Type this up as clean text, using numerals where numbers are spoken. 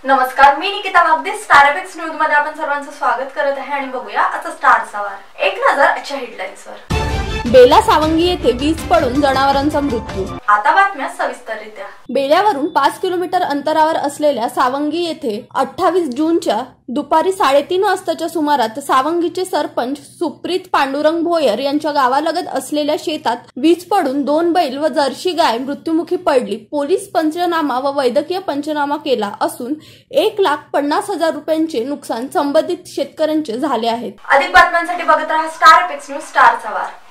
नमस्कार, मी Nikita Wagde. Star FX news मध्ये आपण सर्वांचं स्वागत करत आहे आणि बघूया आजचा स्टार सवार. एक नजर आजच्या हेडलाईन्सवर. बेला सावंगी येथे वीज पडून जनावरांचा मृत्यू. आता बातम्या सविस्तररित्या. बेल्यावरून 5 किलोमीटर अंतरावर असलेल्या सावंगी येथे 28 जूनच्या दुपारी 3:30 वाजताच्या सुमारात सावंगीचे सरपंच सुप्रीत पांडुरंग भोयर यांच्या गावालगत असलेल्या शेतात वीज पडून 2 बैल व जर्सी गाय मृत्युमुखी पडली. पोलीस पंचनामा व वैद्यकीय पंचनामा केला असून 1,50,000 रुपयांचे नुकसान संबंधित शेतकऱ्यांचे झाले आहे. अधिक बातम्यांसाठी बघत राहा स्टार एफएक्स न्यूज. स्टार सवार.